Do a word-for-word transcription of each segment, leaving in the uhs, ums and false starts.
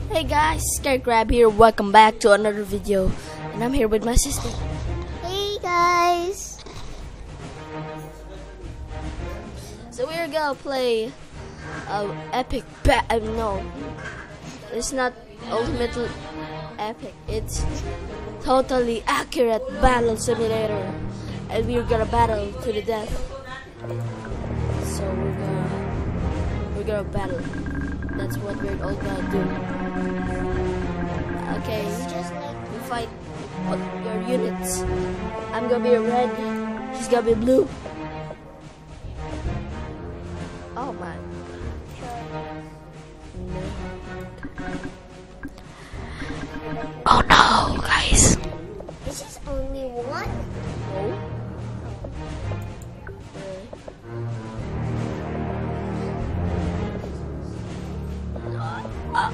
Hey guys, Scarecrab here. Welcome back to another video, and I'm here with my sister. Hey guys. So we're gonna play uh, epic ba- uh, no, it's not ultimate epic. It's totally accurate battle simulator, and we're gonna battle to the death. So we're gonna we're gonna battle. That's what we're all gonna do. Okay, Just like we fight with your units. I'm gonna be red. She's gonna be blue. Oh my. No. Oh no, guys. this is only one. No. Uh,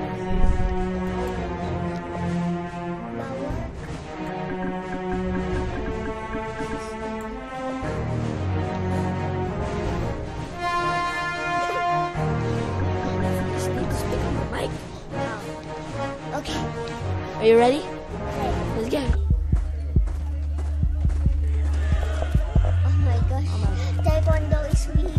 just need to speak on the mic. Okay. Are you ready? Let's go. Oh my gosh. Taekwondo is weak.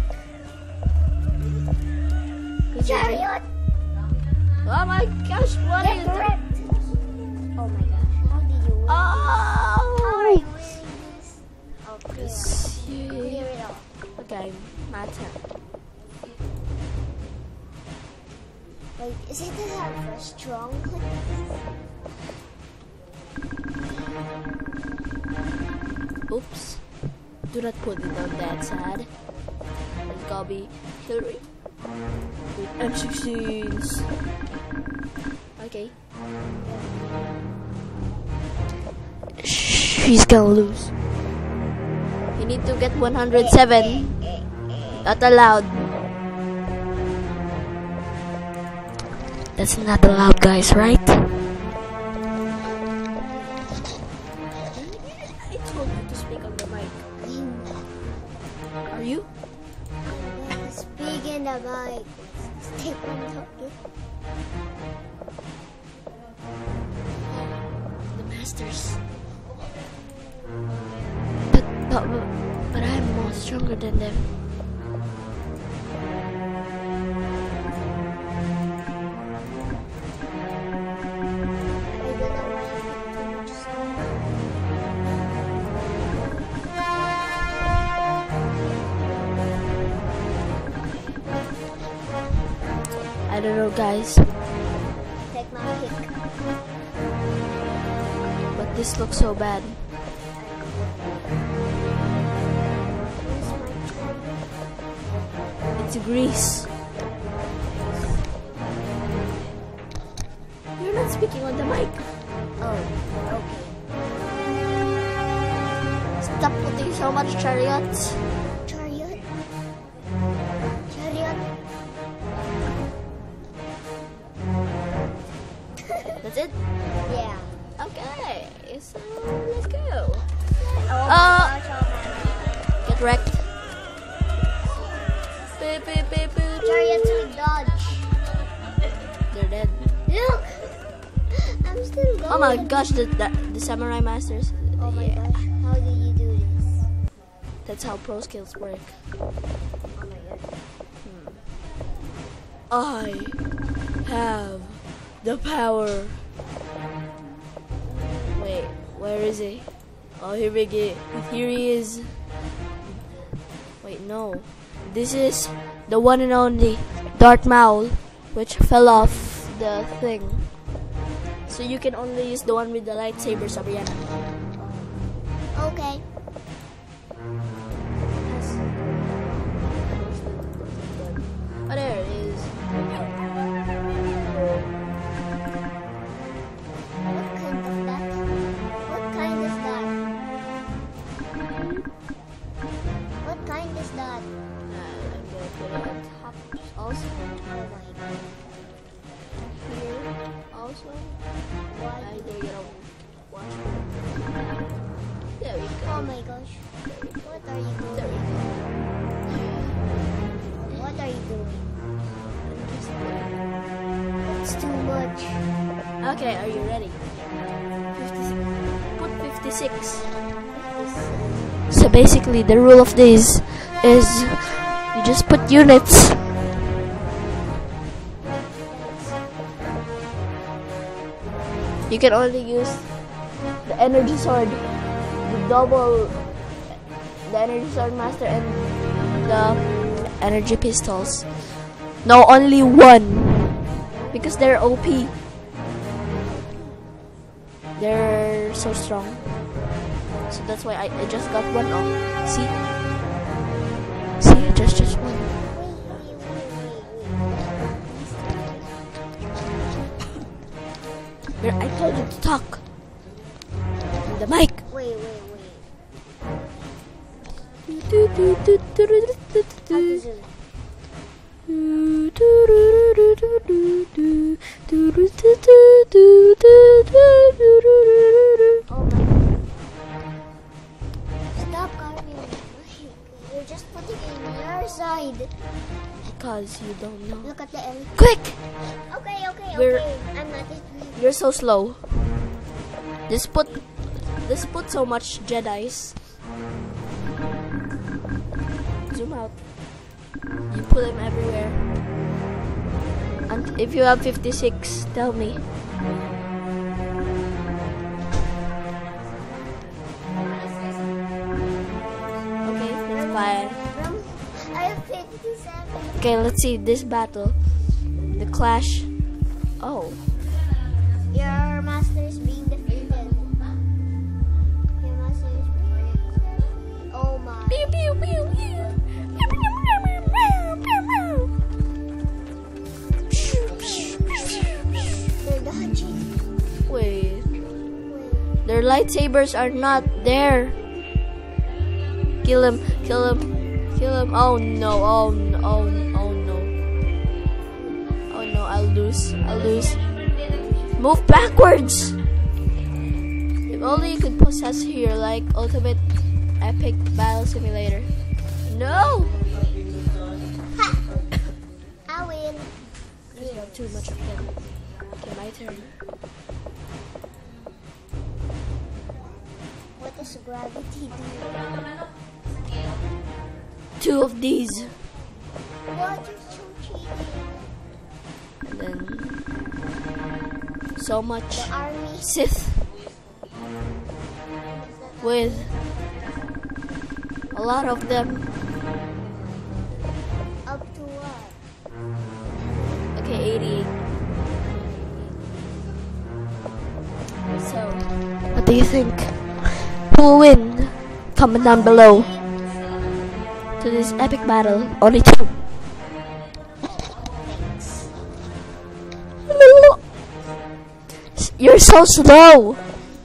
Who's your ready? Chariot. Oh my gosh, what Get is that? correct. Oh my gosh. How did you win? How are Oh! you winning this? Oh, clear. Yes, you- Clear it up. Okay, my turn. Wait, is it that for strong? Oops. Do not put it on that side. It's gonna be Hillary with M sixteens. Okay. She's gonna lose. You need to get one hundred seven. Not allowed. That's not allowed, guys, right? I told you to speak on the mic. Are you? Speaking of my Taekwondo. The masters. But, but, but I'm more stronger than them. I don't know why I put too much salt. I don't know, guys, Take my pick. but this looks so bad. Where's my chariot? It's grease. You're not speaking on the mic. Oh, okay. Stop putting so much chariots. Chariot? Chariot? That's it? Yeah. Okay, so let's go. Oh Uh, my gosh, oh my Get wrecked. Beep, beep, beep, beep. Chariots with dodge. They're dead. Look! I'm still going. Oh my gosh, the, the, the Samurai Masters. Oh my Yeah. gosh, how did you do this? That's how pro skills work. Oh my gosh. I have the power. Wait, where is he? Oh, here we go. Here he is. Wait, no. This is the one and only Darth Maul, which fell off the thing. So you can only use the one with the lightsaber, Sabriana. Okay. Oh, there it is. What kind of that? What kind is that? What kind is that? Uh, I'm gonna put it on top also. Oh my god. Here also. Why? I they're gonna watch. There we go. Oh my gosh. What are you There we doing? go. What are you doing? too much. Okay, are you ready? fifty, put fifty-six. So basically, the rule of this is you just put units. You can only use the energy sword, the double, the energy sword master, and the energy pistols. No, only one, because they're O P. They're so strong. So that's why I, I just got one off. See? See, just just one. Here, I told you to talk. The mic. Wait, wait, wait. Do, do, do, do, do, do, do, Zoom. Oh my god. Stop calling me. You're just putting it in your side. Because you don't know. Look at the L. Quick! Okay, okay, We're- okay. I'm not it. You're so slow. Just put, just put so much Jedis. Zoom out. You put them everywhere. And if you have fifty-six, tell me. Okay, that's fine. Um, I have fifty-seven. Okay, let's see this battle. The clash. Oh. Your master is being defeated. Your master is being defeated. Oh my. Pew, pew, pew, pew. They're dodging. Wait. Wait. Their lightsabers are not there. Kill him, kill him, kill him. Oh no, oh no, oh, oh no. Oh no, I'll lose, I'll lose. Move backwards! If only you could possess here like Ultimate Epic Battle Simulator. No! Ha! I win. You have too much of them. Okay, my turn. What does gravity do? Two of these. What is so cheating? And then so much The army. Sith with a lot of them. Up to what? Okay, eighty-eight. So, what do you think? Who will win? Comment down below. To this epic battle, only two. You're so slow.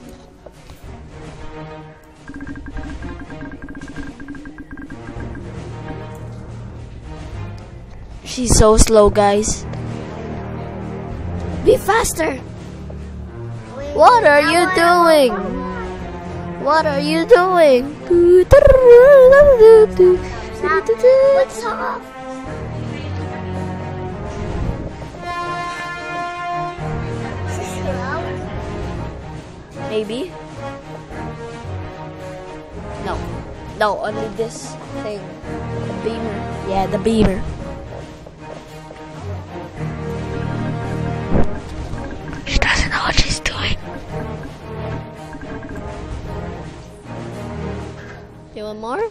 She's so slow, guys. Be faster. Wait, What are you now I doing? have What are you doing? Stop. What's off? Is this loud? Maybe. No. No, only this thing. The beamer. Yeah, the beamer. She doesn't know what she's doing. You want more?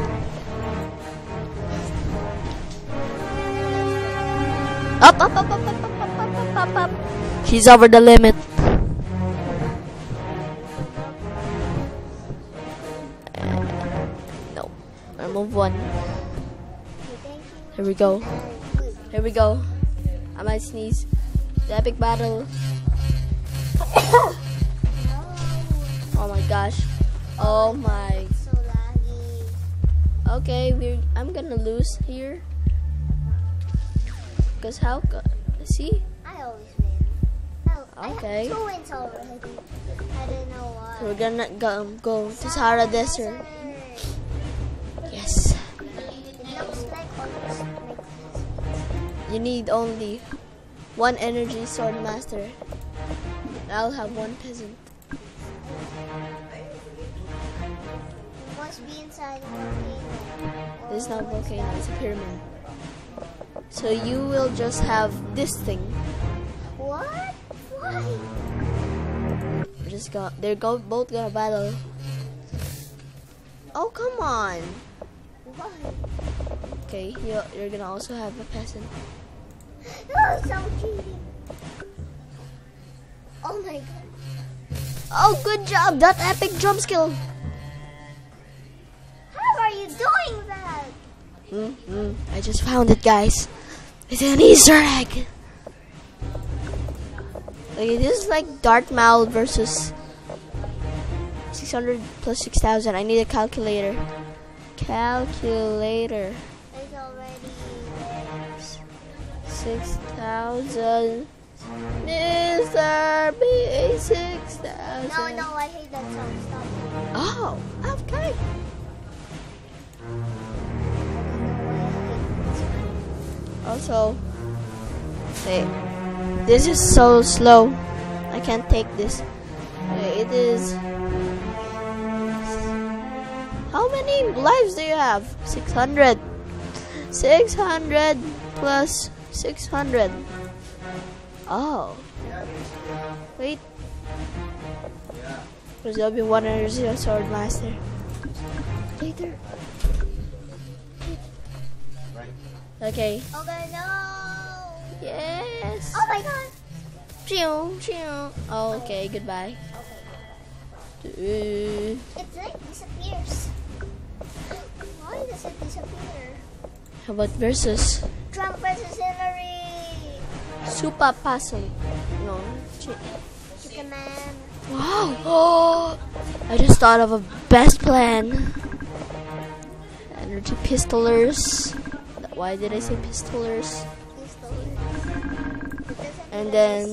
Up, up, up, up, up, up, up, up, up, up. She's over the limit. No. Remove one. Here we go. Here we go. I might sneeze. The epic battle. Oh my gosh. Oh my. So laggy. Okay, we're. I'm gonna lose here. Cause how? co- See? I always win. Oh, Okay. I have two wins already. I don't know why. We're gonna go, go to Sahara Desert. Yes. It looks like almost like this. You need only one energy sword master. I'll have one peasant. Must be inside the volcano. This is not volcano, it's a pyramid. So you will just have this thing. What? Why? We're just go they're go both gonna battle. Oh come on. Why? Okay, you you're gonna also have a peasant. Oh, so cheating. Oh my god. Oh good job! That epic jump skill! How are you doing that? Mm, mm, I just found it, guys. It's an Easter egg. Okay, this is like Darth Maul versus six hundred plus six thousand. I need a calculator. Calculator. It's already six thousand. Mister B, six thousand. No, no, I hate that song. Stop it. Oh, okay. Also, wait, this is so slow. I can't take this. Wait, it is. How many lives do you have? six hundred. six hundred plus six hundred. Oh. Wait. There's gonna be one energy sword master. Later. Okay. Okay, no. Yes. Oh my god. Pew, pew. Oh, okay. Goodbye. Okay. It like disappears. Why does it disappear? How about versus Trump versus Hillary. Super Puzzle? No. Chi- Chicken Man. Wow. Oh, I just thought of a best plan. Energy pistolers. Why did I say pistolers? And then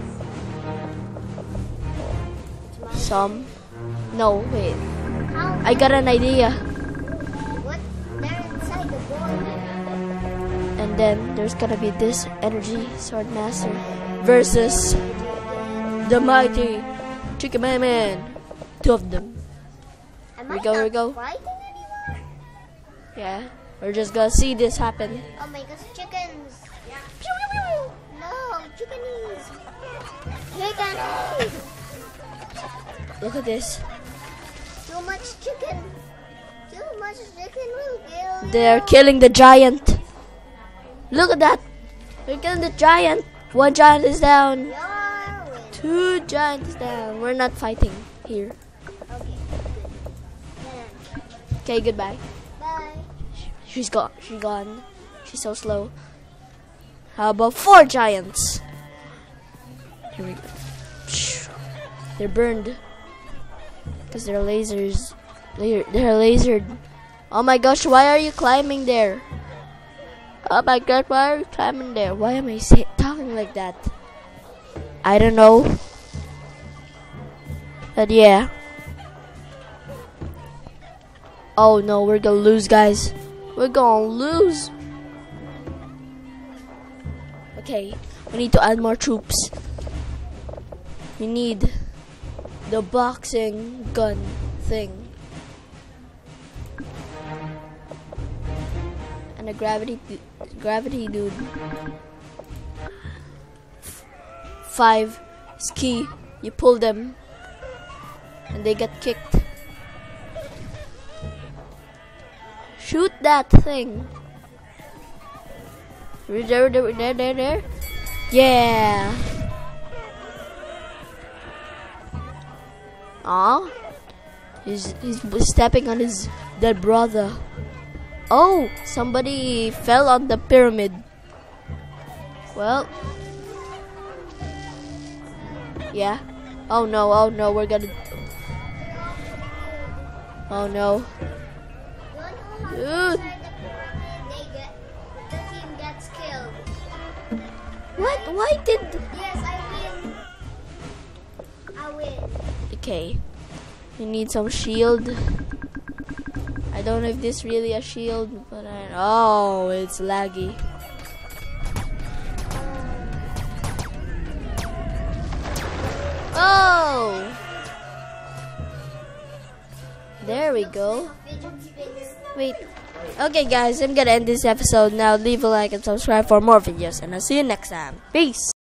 some. No, wait. How? I got an idea. What? They're inside the board. And then there's gonna be this energy sword master versus the mighty Chicken Man Man. Two of them. Am Here we I go, not here we go. fighting anymore? Yeah, we're just gonna see this happen. Oh my gosh, chickens. No, chickenies. Chickenies. Look at this. Too much chicken. Too much chicken will kill you. They're killing the giant. Look at that. They're killing the giant. One giant is down. Your win. Two giants down. We're not fighting here. Okay, good. Okay, goodbye. Bye. She's gone. She's gone. She's so slow. How about four giants? Here we go. They're burned because they're lasers. They're, they're lasered. Oh my gosh! Why are you climbing there? Oh my god! Why are you climbing there? Why am I say, talking like that? I don't know. But yeah. Oh no! We're gonna lose, guys. We're gonna lose. Okay, we need to add more troops. We need the boxing gun thing. And a gravity gravity dude. Five is key. You pull them and they get kicked. Shoot that thing. There, there, there, there, there. Yeah. Aw. He's, he's stepping on his dead brother. Oh, somebody fell on the pyramid. Well. Yeah. Oh no, oh no, we're gonna. Oh no. Dude. What? Why did... Yes, I win. I win. Okay. We need some shield. I don't know if this is really a shield, but I... Oh, it's laggy. we go. Wait. Okay, guys, I'm gonna end this episode now. Leave a like and subscribe for more videos, and I'll see you next time. Peace.